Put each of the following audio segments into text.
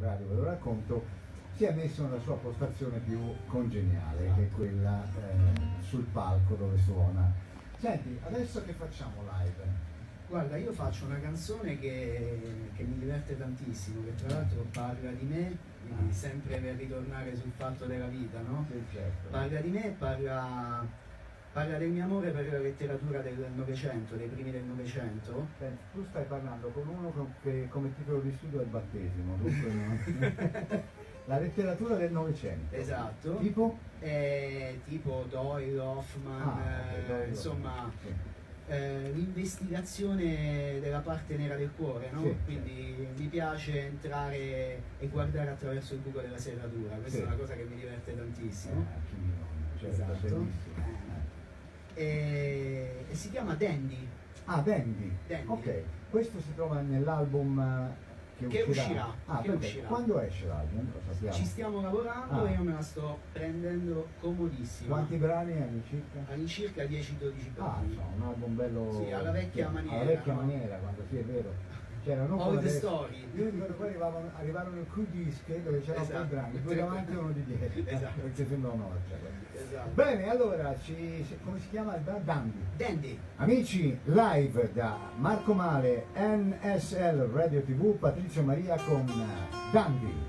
radio ve lo racconto, si è messo nella sua postazione più congeniale, che è quella sul palco dove suona. Senti, adesso che facciamo live? Guarda, io faccio una canzone che mi diverte tantissimo, che tra l'altro parla di me, quindi sempre per ritornare sul fatto della vita, no? Sì, certo. Parla di me, parla del mio amore per la letteratura del Novecento, dei primi del Novecento. Senti, tu stai parlando con uno che come titolo di studio è il battesimo, dunque no? La letteratura del Novecento. Esatto. Tipo? Tipo Doyle, Hoffman, Doyle, insomma... sì. L'investigazione della parte nera del cuore, no? Sì, Quindi mi piace entrare e guardare attraverso il buco della serratura, questa sì. è una cosa che mi diverte tantissimo. Esatto. Esatto. E si chiama Dandy. Ah, Dandy. Dandy. Ok, questo si trova nell'album che uscirà. Ah, che perché? uscirà. Quando esce l'album? Lo sappiamo. Ci stiamo lavorando e io me la sto prendendo comodissima. Quanti brani all'incirca? All'incirca 10-12 Ah, brani. insomma, un album bello... Sì, alla vecchia maniera. Alla vecchia no? maniera, quando sì, è vero. C'erano All the story. Io ricordo poi arrivarono i Q-disc dove c'erano Esatto. poi i brani, due davanti e uno di dietro, Esatto. perché sembra un'orgia. Esatto. Bene, allora, come si chiama? Dandy. Dandy. Amici, live da Marco Male, NSL Radio TV, Patrizio Maria con Dandy.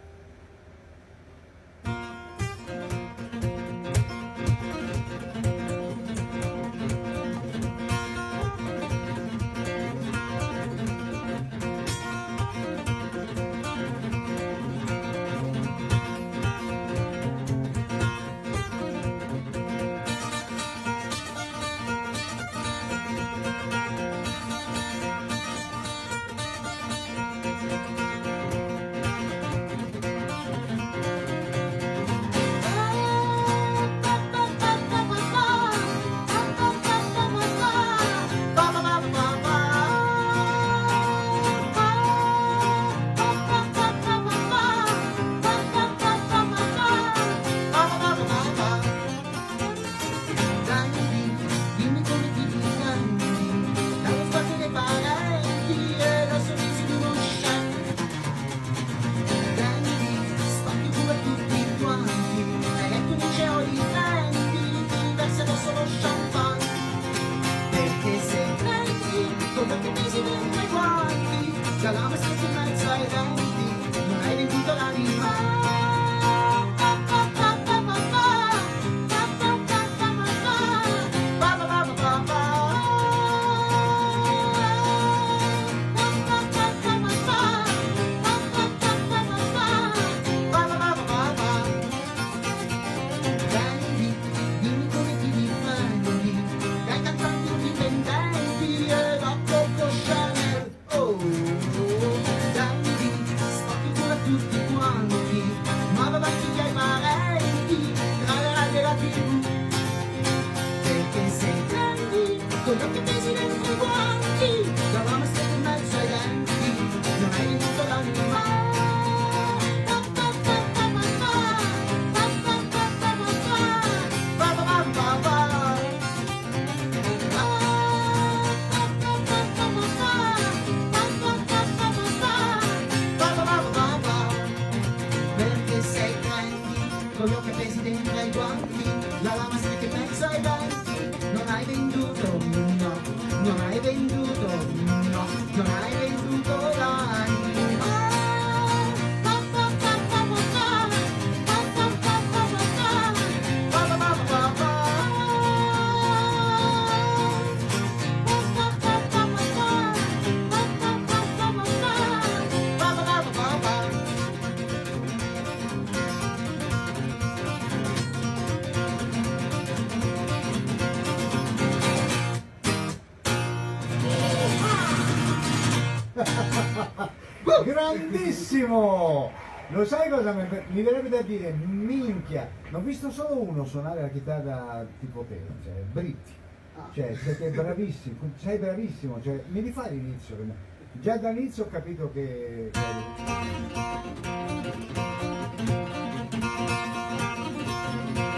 Grandissimo! Lo sai cosa mi verrebbe da dire? Minchia! Ne ho visto solo uno suonare la chitarra tipo te, cioè Britti. Cioè, siete bravissimi, sei bravissimo, cioè, mi rifai l'inizio? Già dall'inizio ho capito che...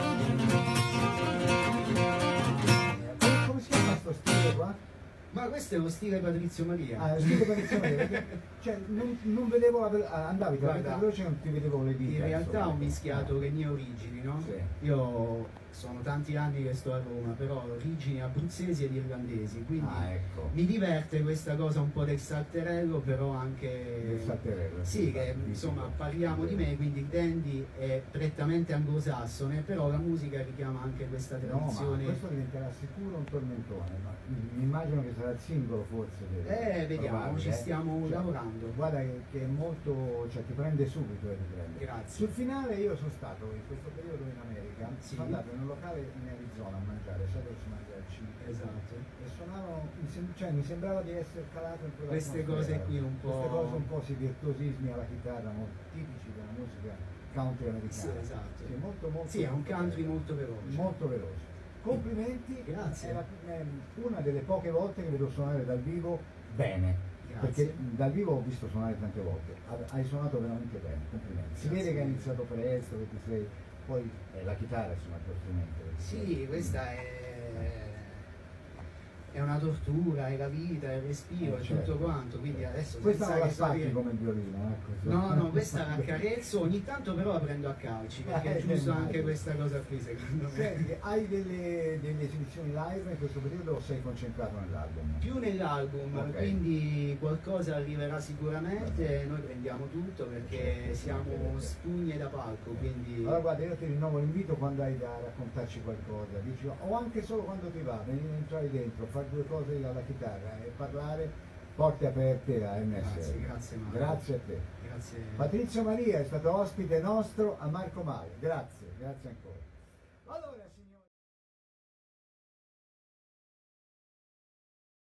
Come si chiama sto stile qua? Ma questo questo è lo stile Patrizio Maria. Ah, stile Patrizio Maria, perché, cioè, non vedevo andavi tra Guarda, veloce e non ti vedevo le dita. In realtà insomma. ho mischiato le mie origini, no? Sì. Io sono tanti anni che sto a Roma, però ho origini abruzzesi ed irlandesi, quindi Ecco. mi diverte questa cosa un po' del salterello, però anche... Del salterello. Sì, che insomma parliamo di me, quindi il dandy è prettamente anglosassone, però la musica richiama anche questa No, ma tradizione. questo diventerà sicuro un tormentone, ma mi immagino che sarà il singolo forse. Vediamo, probabile, ci stiamo lavorando. Guarda che è molto, cioè ti prende subito e ti prende. Grazie. Sul finale io sono stato in questo periodo in America, Sì. sono andato in un locale in Arizona a mangiare, sai dove si mangia il cibo? Esatto. E suonavano, cioè, mi sembrava di essere calato in quella Queste atmosfera. cose qui un po'... Queste cose un po' sì, virtuosismi alla chitarra, molto tipici della musica country americana. Sì, esatto. Sì, molto, molto, Sì, è un molto country bello. molto veloce. Molto veloce. Complimenti, Grazie. è una delle poche volte che vedo suonare dal vivo bene. Grazie. Perché dal vivo ho visto suonare tante volte, hai suonato veramente bene, complimenti. Si vede che hai iniziato presto, che ti sei. Poi la chitarra insomma è il tuo strumento. Sì, questa è una tortura, è la vita, è il respiro, è certo. tutto quanto, quindi adesso Questa non la senza spacchi che come il violino, ecco. No, questa la accarezzo, ogni tanto però la prendo a calci, perché è giusto anche questa cosa qui secondo me. Senti, hai delle esibizioni live in questo periodo o sei concentrato nell'album? Più nell'album, Ok. quindi qualcosa arriverà sicuramente, noi prendiamo tutto perché siamo spugne da palco, quindi... Allora guarda, io ti rinnovo l'invito quando hai da raccontarci qualcosa, dici, o anche solo quando ti va, venire a entrare dentro, fare due cose alla chitarra e parlare, porte aperte a NSL. Grazie Mario. Grazie a te. Grazie. Patrizio Maria è stato ospite nostro a Marco Male, grazie ancora. Allora,